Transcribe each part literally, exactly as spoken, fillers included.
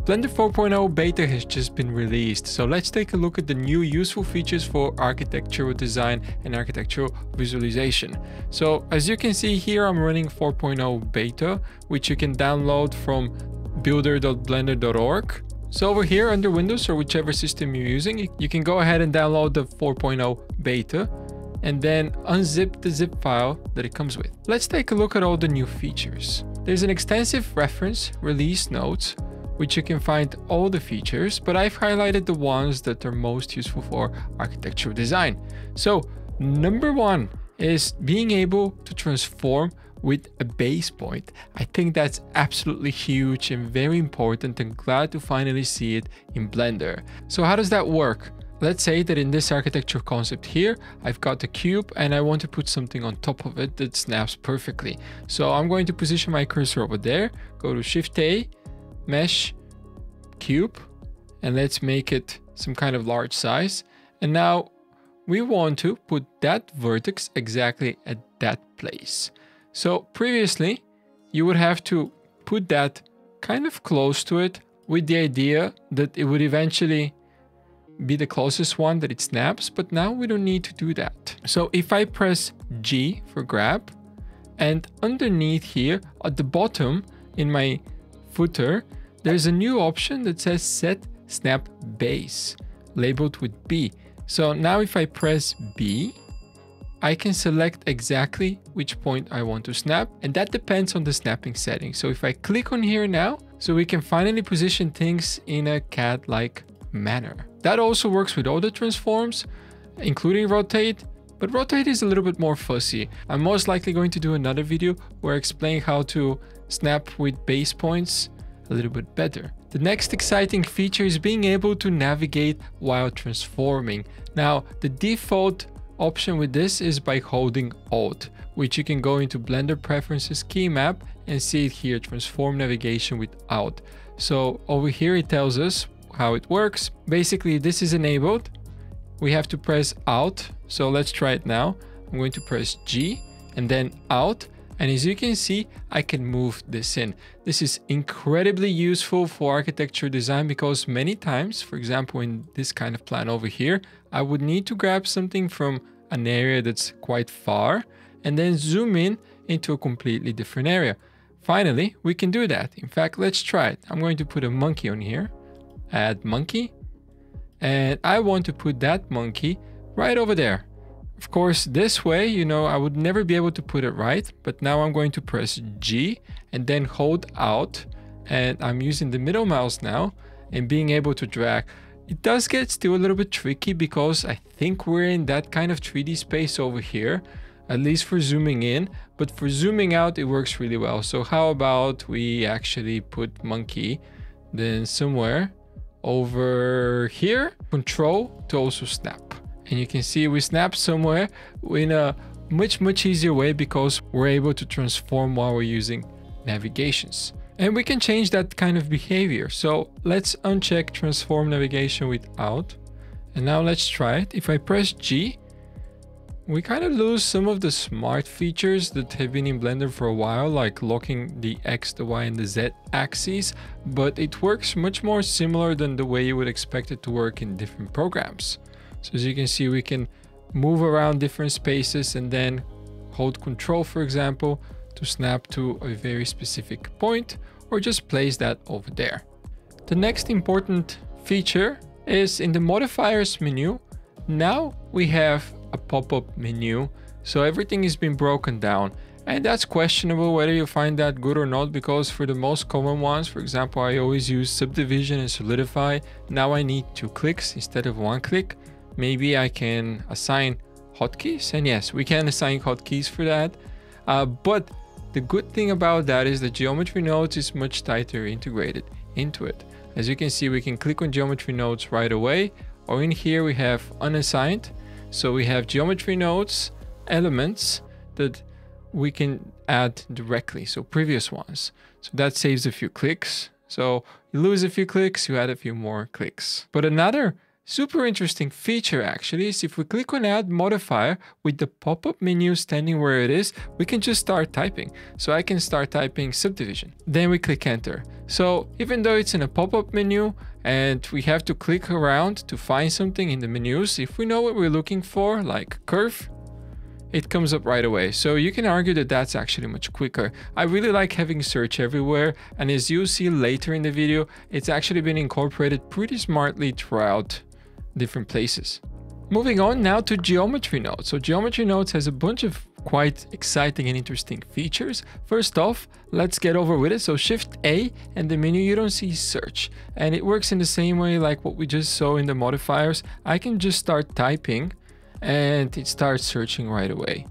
Blender four point oh beta has just been released, so let's take a look at the new useful features for architectural design and architectural visualization. So as you can see here, I'm running four point oh beta, which you can download from builder dot blender dot org. So over here under Windows or whichever system you're using, you can go ahead and download the four point oh beta and then unzip the zip file that it comes with. Let's take a look at all the new features. There's an extensive reference release notes, which you can find all the features, but I've highlighted the ones that are most useful for architectural design. So number one is being able to transform with a base point. I think that's absolutely huge and very important, and glad to finally see it in Blender. So how does that work? Let's say that in this architectural concept here, I've got a cube and I want to put something on top of it that snaps perfectly. So I'm going to position my cursor over there, go to Shift A, Mesh, Cube, and let's make it some kind of large size. And now we want to put that vertex exactly at that place. So previously, you would have to put that kind of close to it with the idea that it would eventually be the closest one that it snaps, but now we don't need to do that. So if I press G for grab, and underneath here at the bottom in my footer, there's a new option that says set snap base, labeled with B. So now if I press B, I can select exactly which point I want to snap, and that depends on the snapping setting. So if I click on here now, so we can finally position things in a C A D-like manner. That also works with other transforms, including rotate, but rotate is a little bit more fussy. I'm most likely going to do another video where I explain how to snap with base points a little bit better. The next exciting feature is being able to navigate while transforming. Now, the default option with this is by holding Alt, which you can go into Blender Preferences key map and see it here, transform navigation with Alt. So over here it tells us how it works. Basically, this is enabled. We have to press Alt. So let's try it now. I'm going to press G and then Alt. And as you can see, I can move this in. This is incredibly useful for architecture design because many times, for example, in this kind of plan over here, I would need to grab something from an area that's quite far and then zoom in into a completely different area. Finally, we can do that. In fact, let's try it. I'm going to put a monkey on here, add monkey, and I want to put that monkey right over there. Of course, this way, you know, I would never be able to put it right, but now I'm going to press G and then hold Alt, and I'm using the middle mouse now and being able to drag. It does get still a little bit tricky because I think we're in that kind of three D space over here, at least for zooming in, but for zooming out, it works really well. So how about we actually put monkey then somewhere over here, control to also snap. And you can see we snap somewhere in a much, much easier way because we're able to transform while we're using navigations. And we can change that kind of behavior. So let's uncheck transform navigation with Alt. And now let's try it. If I press G, we kind of lose some of the smart features that have been in Blender for a while, like locking the X, the Y, and the Z axes, but it works much more similar than the way you would expect it to work in different programs. So as you can see, we can move around different spaces and then hold Control, for example, to snap to a very specific point, or just place that over there. The next important feature is in the Modifiers menu. Now we have a pop-up menu, so everything has been broken down. And that's questionable whether you find that good or not, because for the most common ones, for example, I always use subdivision and solidify. Now I need two clicks instead of one click. Maybe I can assign hotkeys, and yes, we can assign hotkeys for that. Uh, but the good thing about that is that geometry nodes is much tighter integrated into it. As you can see, we can click on geometry nodes right away, or in here we have unassigned. So we have geometry nodes, elements that we can add directly, so previous ones. So that saves a few clicks. So you lose a few clicks, you add a few more clicks. But another super interesting feature actually is if we click on add modifier with the pop-up menu standing where it is, we can just start typing. So I can start typing subdivision. Then we click enter. So even though it's in a pop-up menu and we have to click around to find something in the menus, if we know what we're looking for, like curve, it comes up right away. So you can argue that that's actually much quicker. I really like having search everywhere. And as you'll see later in the video, it's actually been incorporated pretty smartly throughout different places. Moving on now to geometry nodes. So geometry nodes has a bunch of quite exciting and interesting features. First off, let's get over with it. So shift A and the menu, you don't see search. And it works in the same way like what we just saw in the modifiers. I can just start typing and it starts searching right away.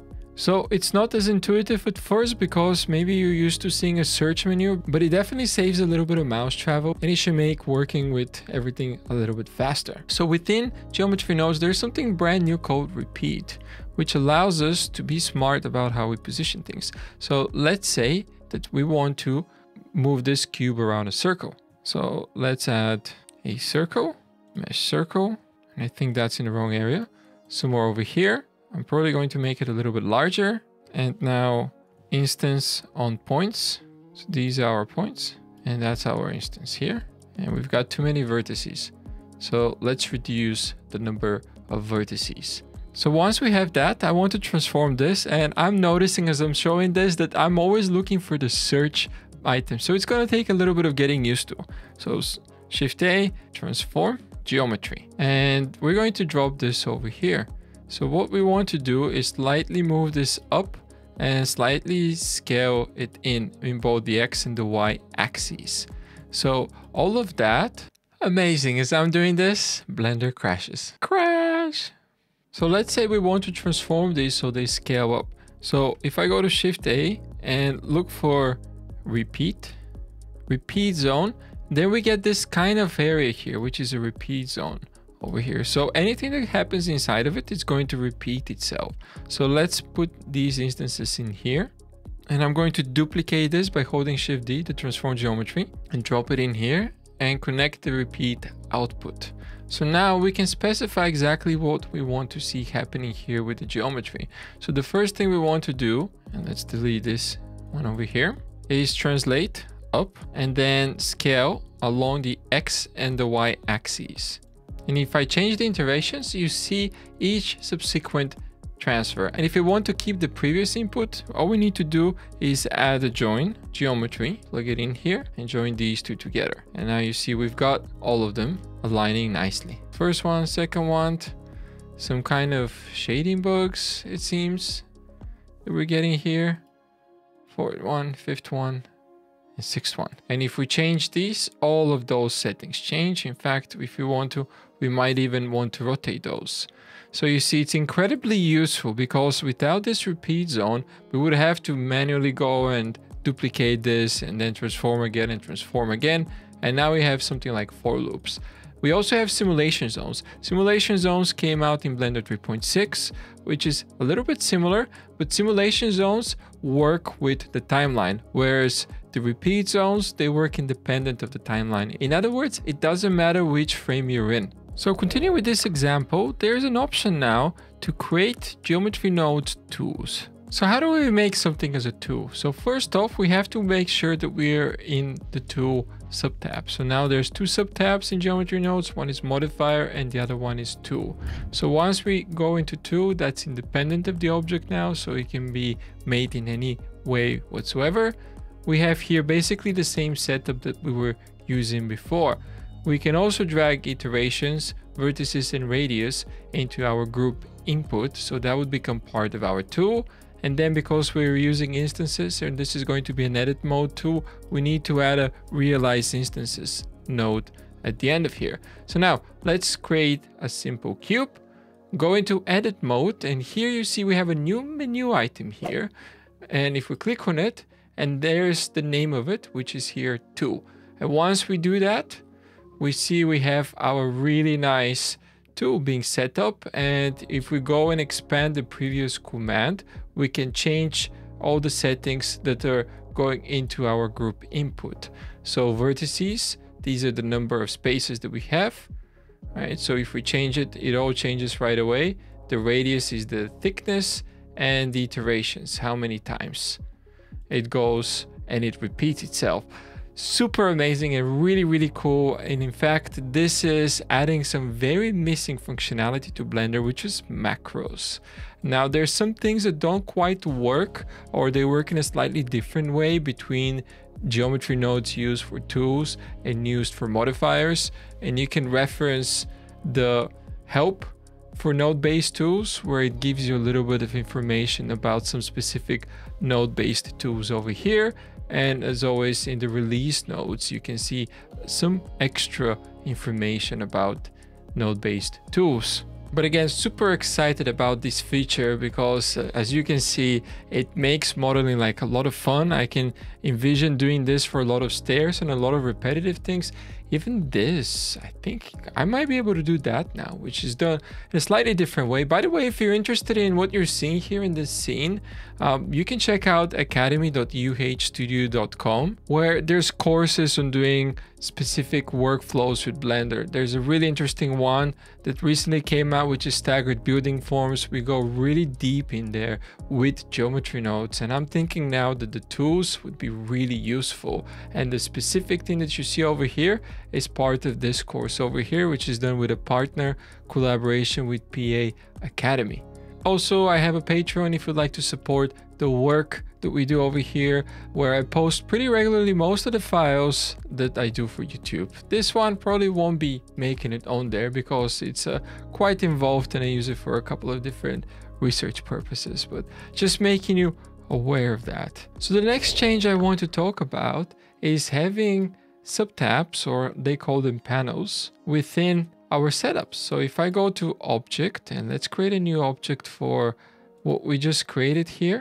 So it's not as intuitive at first because maybe you're used to seeing a search menu, but it definitely saves a little bit of mouse travel and it should make working with everything a little bit faster. So within geometry nodes, there's something brand new called repeat, which allows us to be smart about how we position things. So let's say that we want to move this cube around a circle. So let's add a circle, mesh circle, and I think that's in the wrong area. Somewhere over here. I'm probably going to make it a little bit larger. And now instance on points. So these are our points and that's our instance here. And we've got too many vertices. So let's reduce the number of vertices. So once we have that, I want to transform this, and I'm noticing as I'm showing this that I'm always looking for the search item. So it's going to take a little bit of getting used to. So shift A, transform, geometry. And we're going to drop this over here. So what we want to do is slightly move this up and slightly scale it in in both the X and the Y axes. So all of that, amazing. As I'm doing this, Blender crashes. Crash! So let's say we want to transform these so they scale up. So if I go to shift A and look for repeat, repeat zone, then we get this kind of area here, which is a repeat zone over here. So anything that happens inside of it is going to repeat itself. So let's put these instances in here. And I'm going to duplicate this by holding shift D, the transform geometry, and drop it in here and connect the repeat output. So now we can specify exactly what we want to see happening here with the geometry. So the first thing we want to do, and let's delete this one over here, is translate up and then scale along the X and the Y axes. And if I change the iterations, you see each subsequent transfer. And if you want to keep the previous input, all we need to do is add a join geometry, plug it in here and join these two together. And now you see we've got all of them aligning nicely. First one, second one, some kind of shading bugs, it seems, that we're getting here. Fourth one, fifth one, and sixth one. And if we change these, all of those settings change. In fact, if we want to, we might even want to rotate those. So you see, it's incredibly useful because without this repeat zone, we would have to manually go and duplicate this and then transform again and transform again. And now we have something like for loops. We also have simulation zones. Simulation zones came out in Blender three point six, which is a little bit similar, but simulation zones work with the timeline, whereas the repeat zones, they work independent of the timeline. In other words, it doesn't matter which frame you're in. So continue with this example, there's an option now to create geometry node tools. So how do we make something as a tool? So first off, we have to make sure that we're in the tool subtab. So now there's two subtabs in geometry nodes. One is modifier and the other one is tool. So once we go into tool, that's independent of the object now. So it can be made in any way whatsoever. We have here basically the same setup that we were using before. We can also drag iterations, vertices and radius into our group input. So that would become part of our tool. And then because we're using instances and this is going to be an edit mode tool, we need to add a realize instances node at the end of here. So now let's create a simple cube, go into edit mode. And here you see we have a new menu item here. And if we click on it, and there's the name of it, which is here tool. And once we do that, we see we have our really nice tool being set up. And if we go and expand the previous command, we can change all the settings that are going into our group input. So vertices, these are the number of spaces that we have. right? So if we change it, it all changes right away. The radius is the thickness, and the iterations, how many times it goes and it repeats itself. Super amazing and really, really cool. And in fact, this is adding some very missing functionality to Blender, which is macros. Now, there's some things that don't quite work, or they work in a slightly different way between geometry nodes used for tools and used for modifiers. And you can reference the help for node-based tools, where it gives you a little bit of information about some specific node-based tools over here. And as always, in the release notes, you can see some extra information about node-based tools. But again, super excited about this feature because uh, as you can see, it makes modeling like a lot of fun. I can envision doing this for a lot of stairs and a lot of repetitive things. Even this, I think I might be able to do that now, which is done in a slightly different way. By the way, if you're interested in what you're seeing here in this scene, um, you can check out academy dot u h studio dot com, where there's courses on doing specific workflows with Blender. There's a really interesting one that recently came out, which is staggered building forms. We go really deep in there with geometry nodes, and I'm thinking now that the tools would be really useful. And the specific thing that you see over here is part of this course over here, which is done with a partner collaboration with P A Academy. Also, I have a Patreon if you'd like to support the work that we do over here, where I post pretty regularly most of the files that I do for YouTube. This one probably won't be making it on there because it's uh, quite involved and I use it for a couple of different research purposes, but just making you aware of that. So the next change I want to talk about is having subtabs, or they call them panels, within our setups. So if I go to object, and let's create a new object for what we just created here,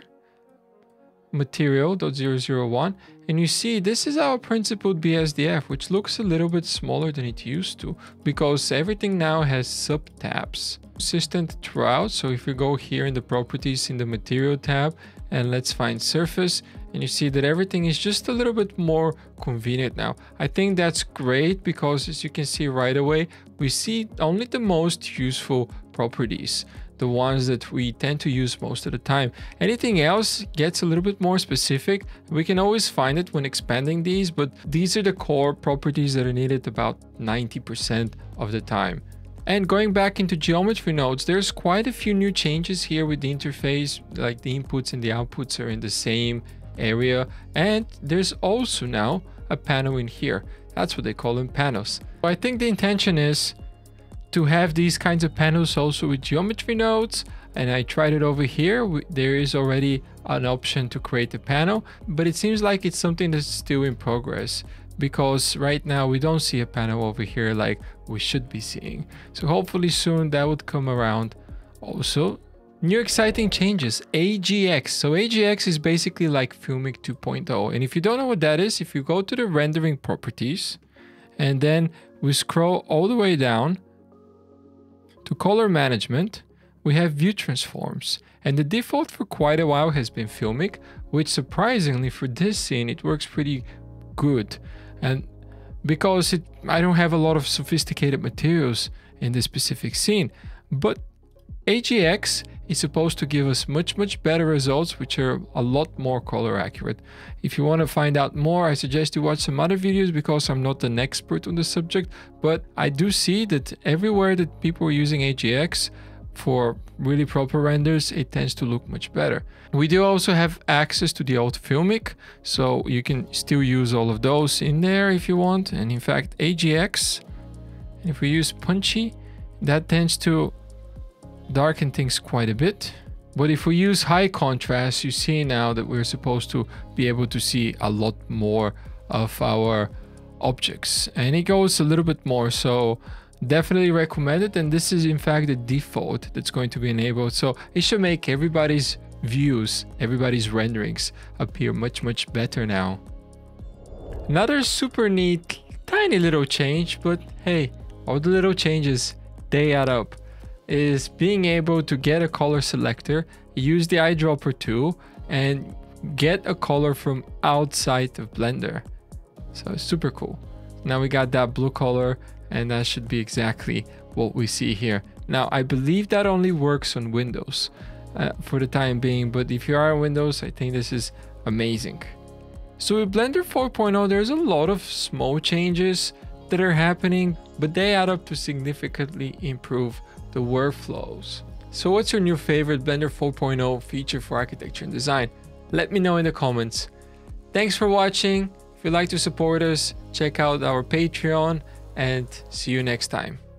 material dot zero zero one, and you see this is our principled B S D F, which looks a little bit smaller than it used to because everything now has subtabs consistent throughout. So if we go here in the properties in the material tab and let's find surface, and you see that everything is just a little bit more convenient now. I think that's great because as you can see right away, we see only the most useful properties, the ones that we tend to use most of the time. Anything else gets a little bit more specific. We can always find it when expanding these, but these are the core properties that are needed about ninety percent of the time. And going back into geometry nodes, there's quite a few new changes here with the interface, like the inputs and the outputs are in the same area. And there's also now a panel in here. That's what they call them, panels. So I think the intention is to have these kinds of panels also with geometry nodes. And I tried it over here. There is already an option to create a panel, but it seems like it's something that's still in progress, because right now we don't see a panel over here like we should be seeing. So hopefully soon that would come around. Also, new exciting changes, A G X. So A G X is basically like Filmic two point oh. And if you don't know what that is, if you go to the rendering properties and then we scroll all the way down to color management, we have view transforms. And the default for quite a while has been Filmic, which surprisingly for this scene, it works pretty good. And because it, I don't have a lot of sophisticated materials in this specific scene, but A G X is supposed to give us much, much better results, which are a lot more color accurate. If you want to find out more, I suggest you watch some other videos because I'm not an expert on the subject, but I do see that everywhere that people are using A G X for really proper renders, it tends to look much better. We do also have access to the old Filmic, so you can still use all of those in there if you want. And in fact, A G X, if we use Punchy, that tends to darken things quite a bit. But if we use high contrast, you see now that we're supposed to be able to see a lot more of our objects, and it goes a little bit more. So definitely recommend it, and this is in fact the default that's going to be enabled, so it should make everybody's views, everybody's renderings appear much much better now. Another super neat tiny little change, but hey, all the little changes, they add up, is being able to get a color selector, use the eyedropper tool and get a color from outside of Blender. So it's super cool. Now we got that blue color, and that should be exactly what we see here. Now, I believe that only works on Windows uh, for the time being, but if you are on Windows, I think this is amazing. So with Blender four point oh, there's a lot of small changes that are happening, but they add up to significantly improve the workflows. So what's your new favorite Blender four point oh feature for architecture and design? Let me know in the comments. Thanks for watching. If you'd like to support us, check out our Patreon, and see you next time.